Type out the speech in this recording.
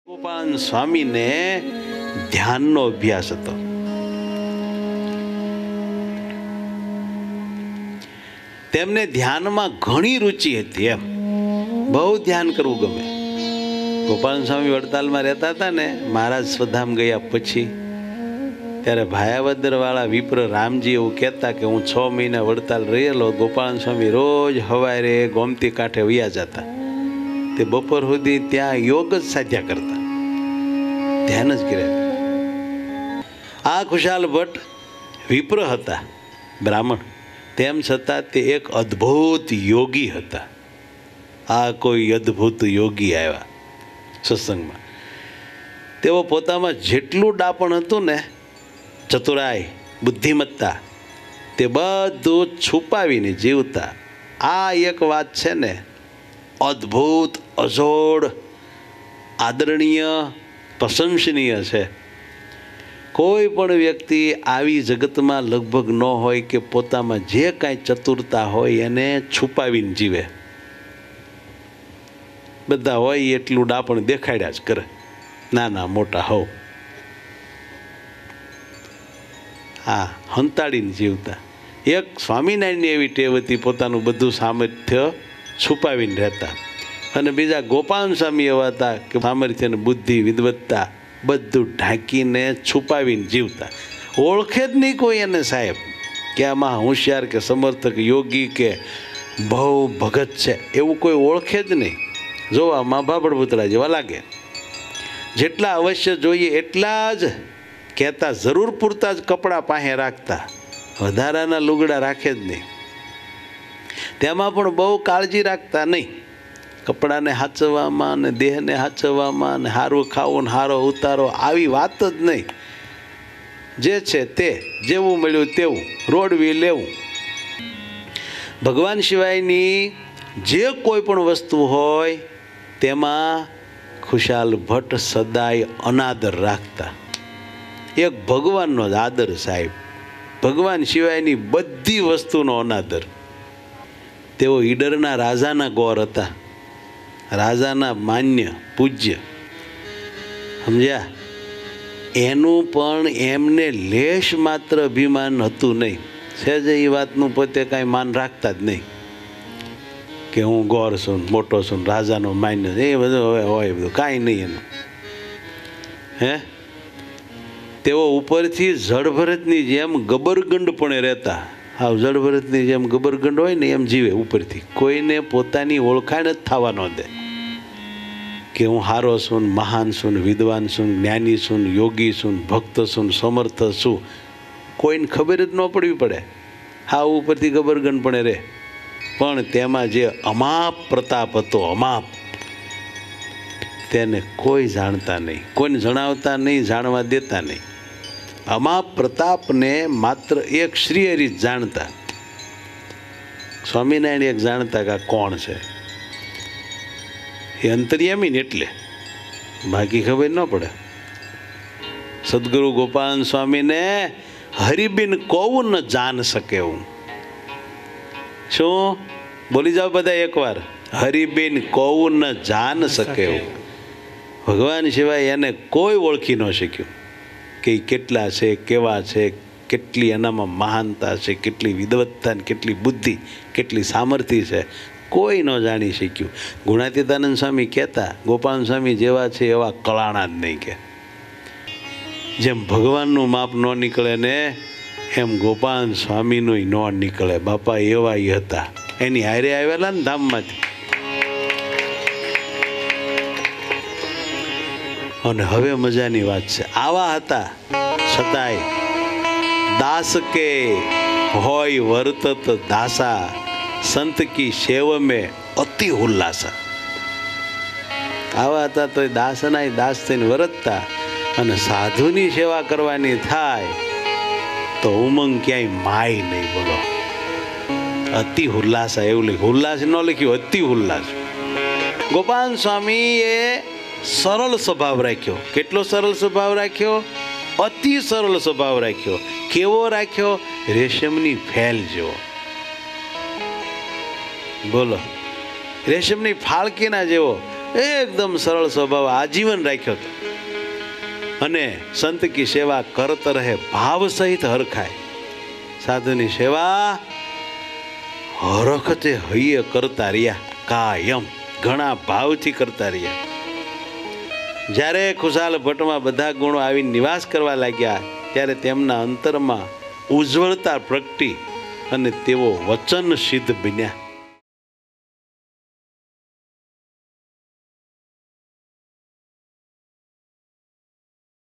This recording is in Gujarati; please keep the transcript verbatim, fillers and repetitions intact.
ગોપાલ સ્વામીને ધ્યાનનો અભ્યાસ હતો. તેમને ધ્યાનમાં ઘણી રુચિ હતી. એમ બહુ ધ્યાન કરવું ગમે. ગોપાલ સ્વામી વડતાલમાં રહેતા હતા ને, મહારાજ સ્વધામ ગયા પછી, ત્યારે ભાયાવદર વાળા વિપ્ર રામજી એવું કહેતા કે હું છ મહિના વડતાલ રહેલો. ગોપાલ સ્વામી રોજ હવારે ગોમતી કાંઠે વયા જતા. તે બપોર સુધી ત્યાં યોગ જ સાધ્યા કરતા, ધ્યાન જ કર્યા. આ ખુશાલ ભટ્ટ વિપ્ર હતા, બ્રાહ્મણ, તેમ છતાં તે એક અદ્ભુત યોગી હતા. આ કોઈ અદ્ભુત યોગી આવ્યા સત્સંગમાં. તેઓ પોતામાં જેટલું ડાપણ હતું ને, ચતુરાઈ, બુદ્ધિમત્તા, તે બધું છુપાવીને જીવતા. આ એક વાત છે ને, અદ્ભુત, અજોડ, આદરણીય, પ્રશંસનીય છે. કોઈ પણ વ્યક્તિ આવી જગતમાં લગભગ ન હોય કે પોતામાં જે કાંઈ ચતુરતા હોય એને છુપાવીને જીવે. બધા હોય એટલું ડાપણ દેખાડ્યા જ કરે, નાના મોટા હોવ. હા, હંતાડીને જીવતા. એક સ્વામિનારાયણની એવી ટેવ હતી, પોતાનું બધું સામર્થ્ય છુપાવીને રહેતા. અને બીજા ગોપાલ સ્વામી એવા હતા કે સામર્થ્ય ને બુદ્ધિ વિદવત્તા બધું ઢાંકીને છુપાવીને જીવતા. ઓળખે જ નહીં કોઈ એને સાહેબ કે આમાં હોશિયાર કે સમર્થક યોગી કે બહુ ભગત છે, એવું કોઈ ઓળખે જ નહીં. જોવામાં ભાભડ ભૂતળા જેવા લાગે. જેટલા અવશ્ય જોઈએ એટલા જ કહેતા, જરૂર પૂરતા જ કપડાં પાસે રાખતા, વધારાના લુગડા રાખે જ નહીં. તેમાં પણ બહુ કાળજી રાખતા નહીં. કપડાને હાચવવામાં અને દેહને હાચવવામાં અને સારું ખાવું ને સારો ઉતારો, આવી વાત જ નહીં. જે છે તે, જેવું મળ્યું તેવું રોડવી લેવું. ભગવાન સિવાયની જે કોઈ પણ વસ્તુ હોય તેમાં ખુશાલ ભટ્ટ સદાય અનાદર રાખતા. એક ભગવાનનો જ આદર સાહેબ, ભગવાન સિવાયની બધી વસ્તુનો અનાદર. તેઓ ઈડરના રાજાના ગોર હતા, રાજાના માન્ય પૂજ્ય, સમજ્યા? એનું પણ એમને લેશ માત્ર અભિમાન હતું નહીં. સહેજે એ વાતનું પોતે કાંઈ માન રાખતા જ નહીં કે હું ગોર છું, મોટો છું, રાજાનો માન્ય, એ બધું હવે હોય બધું કાંઈ નહીં એનું. હે, તેઓ ઉપરથી જળભરતની જેમ ગબરગંડપણે રહેતા. હા, જળભરતની જેમ ગબરગંડ હોય ને એમ જીવે ઉપરથી. કોઈને પોતાની ઓળખાણ જ થવા ન દે કે હું હારો છું, મહાન છું, વિદ્વાન છું, જ્ઞાની છું, યોગી છું, ભક્ત છું, સમર્થ છું, કોઈને ખબર જ ન પડવી પડે. હા, ઉપરથી ગબરગંડપણે રહે, પણ તેમાં જે અમાપ પ્રતાપ હતો, અમાપ, તેને કોઈ જાણતા નહીં, કોઈને જણાવતા નહીં, જાણવા દેતા નહીં. અમાપ પ્રતાપને માત્ર એક શ્રીહરિ જ જાણતા. સ્વામિનારાયણ એક જાણતા કે આ કોણ છે, એ અંતર્યામી ને એટલે, બાકી ખબર ન પડે. સદગુરુ ગોપાલ સ્વામીને હરિબિન કોવું ન જાન શકે. હું શું બોલી જાઓ બધા એકવાર, હરિબિન કોવું ન જાન શકે. ભગવાન સિવાય એને કોઈ ઓળખી ન શક્યું કે એ કેટલા છે, કેવા છે, કેટલી એનામાં મહાનતા છે, કેટલી વિદવત્તા, કેટલી બુદ્ધિ, કેટલી સામર્થ્ય છે, કોઈ ન જાણી શક્યું. ગુણાતીતાનંદ સ્વામી કહેતા, ગોપાલ સ્વામી જેવા છે એવા કળાણા જ નહીં. કે જેમ ભગવાનનું માપ ન નીકળે ને, એમ ગોપાલ સ્વામીનું ન નીકળે. બાપા એવા એ હતા, એની હારે આવેલા ને ધામમાંથી. અને હવે મજાની વાત છે, આવા હતા છતાંય દાસ કે હોય વર્તત દાસા, સંત કી સેવ મેં અતિ ઉલ્લાસા. આવા હતા તો દાસના દાસ થઈને વર્તતા, અને સાધુની સેવા કરવાની થાય તો ઉમંગ ક્યાંય માય નહીં. બોલો, અતિ ઉલ્લાસા એવું લખ્યું, ઉલ્લાસ ન લખ્યું, અતિ ઉલ્લાસ. ગોપાલ સ્વામીએ સરળ સ્વભાવ રાખ્યો. કેટલો સરળ સ્વભાવ રાખ્યો? અતિ સરળ સ્વભાવ રાખ્યો. કેવો રાખ્યો? રેશમની ફેલ જેવો. બોલો, રેશમની ફાળકીના જેવો. એકદમ સરળ સ્વભાવ આજીવન રાખ્યો હતો અને સંત કી સેવા કરત રહે ભાવ સહિત હરખાય. સાધુની સેવા હરખતે હૈયે કરતા રહ્યા, કાયમ ઘણા ભાવથી કરતા રહ્યા. જ્યારે ખુશાલ ભટ્ટમાં બધા ગુણો આવી નિવાસ કરવા લાગ્યા ત્યારે તેમના અંતરમાં ઉજ્જવળતા પ્રગટી અને તેઓ વચન સિદ્ધ બન્યા.